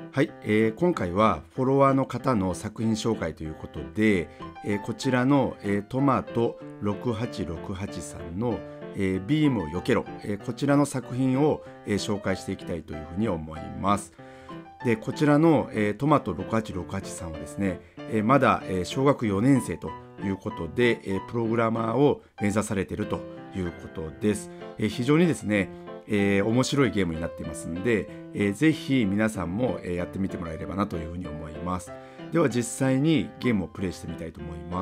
はい、今回はフォロワーの方の作品紹介ということで、こちらの、トマト6868さんの、ビームを避けろ、こちらの作品を、紹介していきたいというふうに思います。でこちらの、トマト6868さんはですね、まだ、小学4年生ということで、プログラマーを目指されているということです。非常にですね面白いゲームになっていますので、ぜひ皆さんも、やってみてもらえればなというふうに思います。では実際にゲームをプレイしてみたいと思います。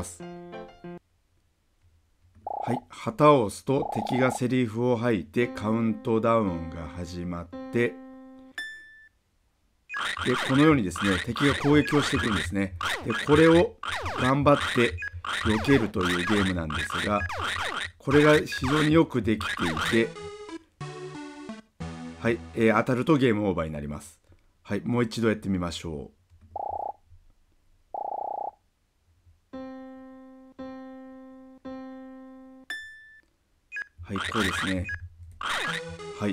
はい、旗を押すと敵がセリフを吐いてカウントダウンが始まって、でこのようにですね敵が攻撃をしてくるんですね。でこれを頑張って避けるというゲームなんですが、これが非常によくできていて、はい、当たるとゲームオーバーになります。はい、もう一度やってみましょう。はい、こうですね。はい。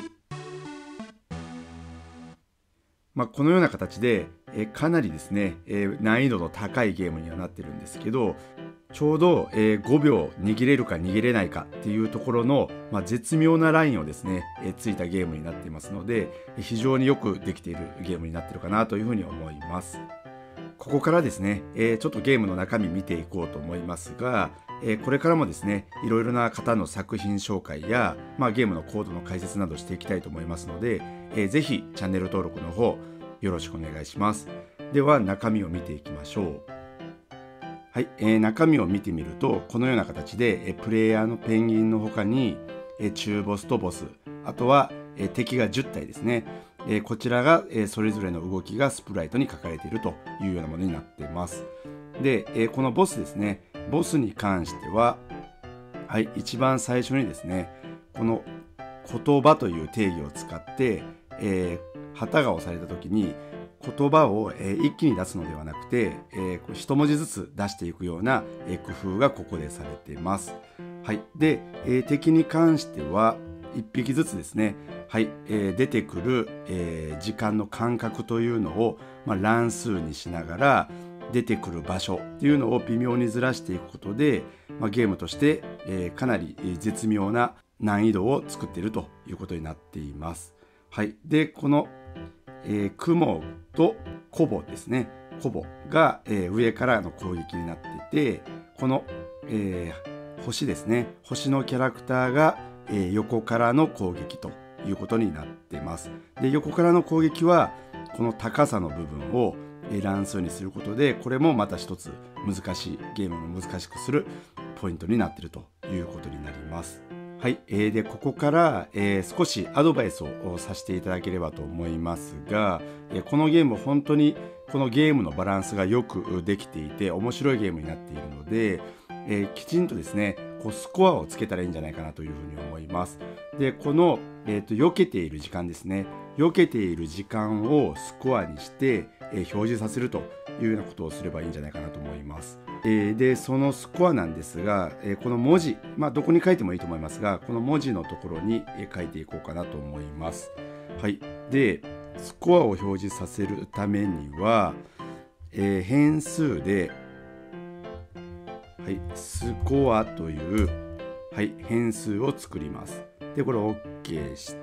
このような形で、かなりですね、難易度の高いゲームにはなってるんですけど、ちょうど、5秒逃げれるか逃げれないかっていうところの、絶妙なラインをですね、ついたゲームになっていますので、非常によくできているゲームになっているかなというふうに思います。ここからですね、ちょっとゲームの中身見ていこうと思いますが、これからもですね、いろいろな方の作品紹介や、ゲームのコードの解説などしていきたいと思いますので、ぜひチャンネル登録の方よろしくお願いします。では中身を見ていきましょう。はい、中身を見てみるとこのような形で、プレイヤーのペンギンの他に、中ボスとボス、あとは、敵が10体ですね。こちらが、それぞれの動きがスプライトに書かれているというようなものになっています。で、このボスですね、ボスに関しては、はい、一番最初にですね、この言葉という定義を使って、旗が押された時に言葉を、一気に出すのではなくて、一文字ずつ出していくような、工夫がここでされています。はい、で、敵に関しては1匹ずつですね、はい、出てくる、時間の間隔というのを、乱数にしながら出てくる場所っていうのを微妙にずらしていくことで、ゲームとして、かなり絶妙な難易度を作っているということになっています。はい、でこの、雲とコボですね、コボが、上からの攻撃になっていて、この、星ですね、星のキャラクターが、横からの攻撃ということになっています。で横からの攻撃はこの高さの部分を乱数にすることで、これもまた一つ難しいゲームを難しくするポイントになっているということになります。はい、でここから、少しアドバイスをさせていただければと思いますが、このゲーム本当にこのゲームのバランスがよくできていて面白いゲームになっているので、きちんとですねスコアをつけたらいいんじゃないかなというふうに思います。でこの、避けている時間ですね、避けている時間をスコアにして、表示させるというようなことをすればいいんじゃないかなと思います。でそのスコアなんですが、この文字、どこに書いてもいいと思いますが、この文字のところに書いていこうかなと思います。はい、でスコアを表示させるためには、変数で、はい、スコアという、はい、変数を作ります。でこれを OK して、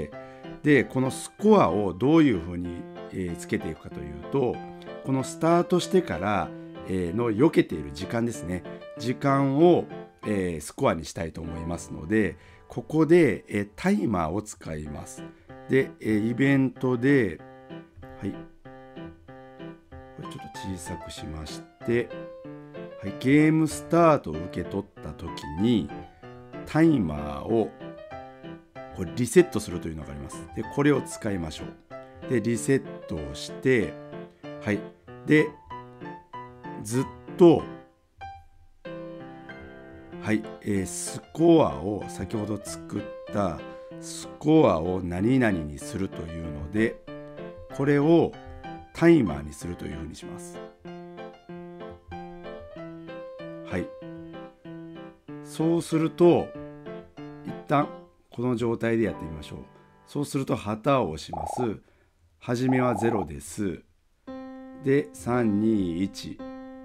でこのスコアをどういうふうに、つけていくかというと、このスタートしてから、の避けている時間ですね、時間を、スコアにしたいと思いますので、ここで、タイマーを使います。で、イベントで、はい、これちょっと小さくしまして、はい、ゲームスタートを受け取った時にタイマーをこれリセットするというのがあります。でこれを使いましょう。でリセットをして、はい、でずっと、はい、スコアを先ほど作ったスコアを何々にするというので、これをタイマーにするというふうにします。はい、そうすると一旦この状態でやってみましょう。そうすると旗を押します。はじめは0です。 で321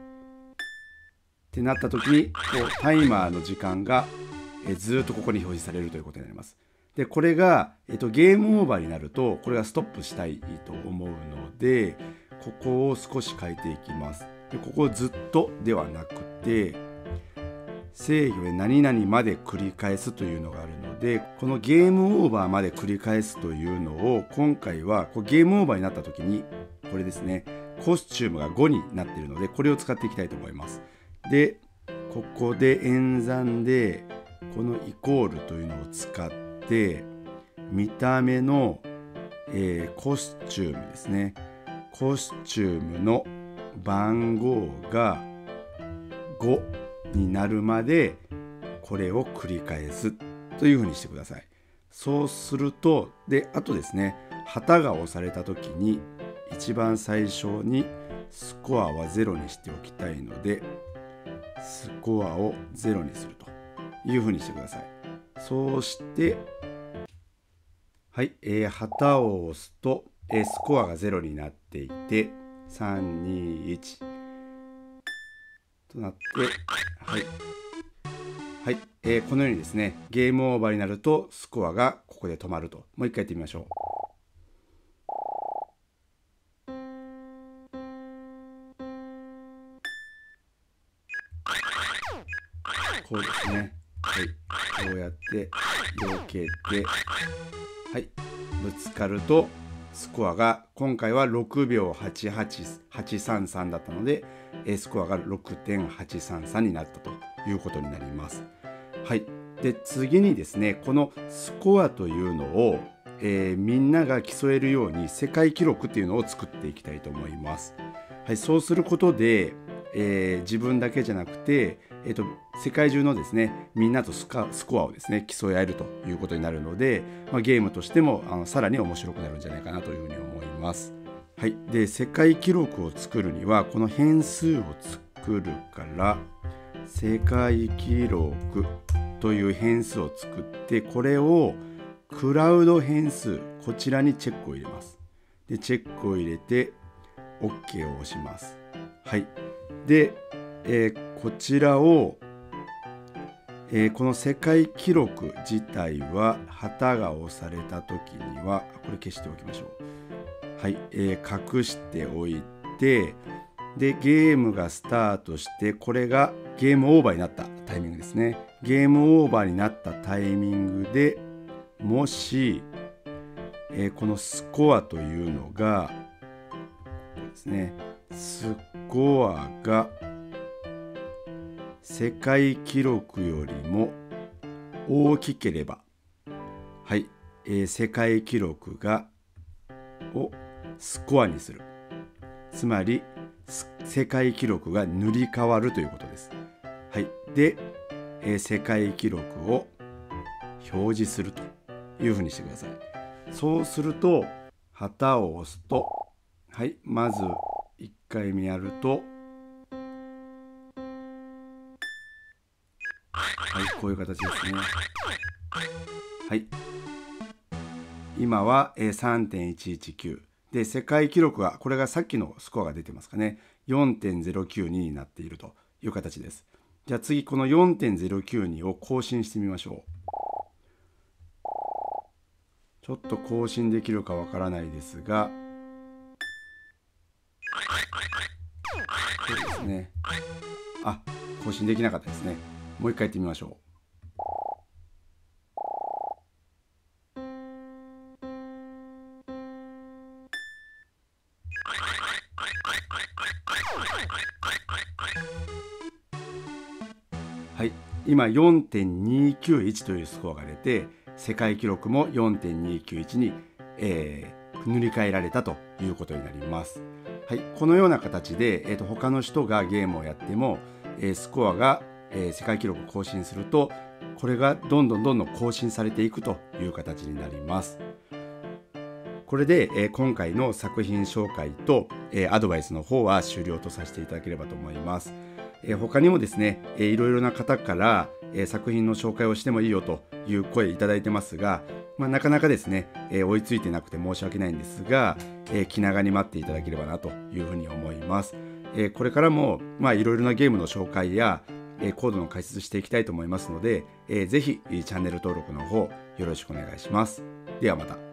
ってなった時にタイマーの時間がずっとここに表示されるということになります。でこれが、ゲームオーバーになるとこれがストップしたいと思うので、ここを少し変えていきます。でここをずっとではなくて、制御で何々まで繰り返すというのがあるので、このゲームオーバーまで繰り返すというのを今回はゲームオーバーになった時にこれですね、コスチュームが5になっているのでこれを使っていきたいと思います。でここで演算でこのイコールというのを使って見た目の、コスチュームですね、コスチュームの番号が5になるまでこれを繰り返すというふうにしてください。そうするとあとですね、旗が押された時に一番最初にスコアは0にしておきたいので、スコアを0にするというふうにしてください。そうしてはい、旗を押すと、スコアが0になっていて321となって、はい、このようにですね、ゲームオーバーになるとスコアがここで止まると。もう一回やってみましょう。こうですね。はい。こうやって避けて、はい。ぶつかるとスコアが今回は6秒88833だったので、スコアが 6.833 になったということになります。はい。で次にですね、このスコアというのを、みんなが競えるように世界記録っていうのを作っていきたいと思います。はい。そうすることで、自分だけじゃなくて、世界中のですね、みんなとスコアをですね競い合えるということになるので、ゲームとしてもさらに面白くなるんじゃないかなというふうに思います。はい、で世界記録を作るにはこの変数を作るから世界記録という変数を作って、これをクラウド変数こちらにチェックを入れます。でチェックを入れて OK を押します。はい。で、こちらを、この世界記録自体は旗が押された時にはこれ消しておきましょう。はい、隠しておいて、でゲームがスタートして、これがゲームオーバーになったタイミングですね。ゲームオーバーになったタイミングでもし、このスコアというのがこうですね、スコアが世界記録よりも大きければ、はい、世界記録をスコアにする。つまり世界記録が塗り替わるということです。はい。で、世界記録を表示するというふうにしてください。そうすると旗を押すと、はい、まず1回目やると、はい、こういう形ですね。はい。今は 3.119 で、世界記録はこれがさっきのスコアが出てますかね、 4.092 になっているという形です。じゃあ次この 4.092 を更新してみましょう。ちょっと更新できるかわからないですが、そうですね。更新できなかったですね。もう一回やってみましょう。はい、今 4.291 というスコアが出て、世界記録も 4.291 に、塗り替えられたということになります。はい、このような形で、他の人がゲームをやっても、スコアが、世界記録を更新すると、これがどんどん更新されていくという形になります。これで、今回の作品紹介と、アドバイスの方は終了とさせていただければと思います。他にもですね、いろいろな方から、作品の紹介をしてもいいよという声いただいてますが、 なかなかですね、追いついてなくて申し訳ないんですが、気長に待っていただければなというふうに思います。これからもいろいろなゲームの紹介やコードの解説していきたいと思いますので、ぜひチャンネル登録の方よろしくお願いします。ではまた。